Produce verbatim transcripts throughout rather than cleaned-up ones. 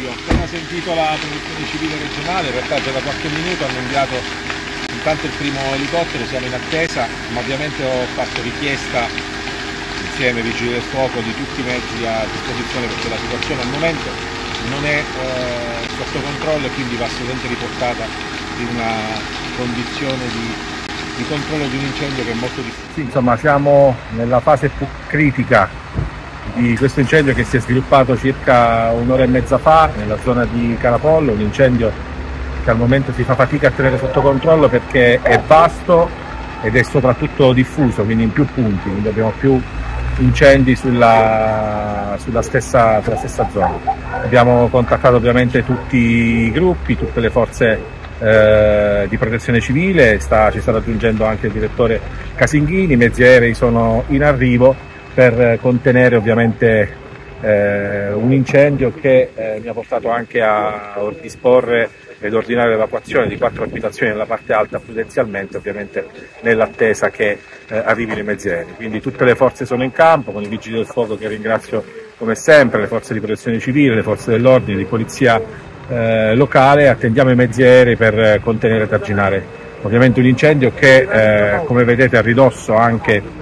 ho appena sentito la protezione civile regionale, in realtà già da qualche minuto hanno inviato intanto il primo elicottero, siamo in attesa, ma ovviamente ho fatto richiesta insieme ai vigili del fuoco di tutti i mezzi a disposizione, perché la situazione al momento non è eh, sotto controllo e quindi va assolutamente riportata in una condizione di, di controllo di un incendio che è molto difficile. Sì, insomma, siamo nella fase più critica di questo incendio che si è sviluppato circa un'ora e mezza fa nella zona di Carapollo, un incendio che al momento si fa fatica a tenere sotto controllo perché è vasto ed è soprattutto diffuso, quindi in più punti, quindi abbiamo più incendi sulla, sulla, stessa, sulla stessa zona. Abbiamo contattato ovviamente tutti i gruppi, tutte le forze eh, di protezione civile, sta, ci sta raggiungendo anche il direttore Casinghini, i mezzi aerei sono in arrivo per contenere ovviamente eh, un incendio che eh, mi ha portato anche a disporre ed ordinare l'evacuazione di quattro abitazioni nella parte alta prudenzialmente, ovviamente nell'attesa che eh, arrivino i mezzi aerei. Quindi tutte le forze sono in campo, con i vigili del fuoco che ringrazio come sempre, le forze di protezione civile, le forze dell'ordine, di polizia eh, locale. Attendiamo i mezzi aerei per contenere e arginare ovviamente un incendio che eh, come vedete a ridosso anche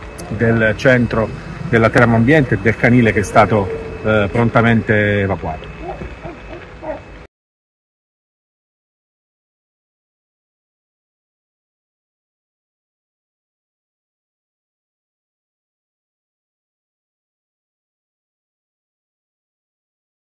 del centro della Teramo Ambiente e del canile che è stato eh, prontamente evacuato.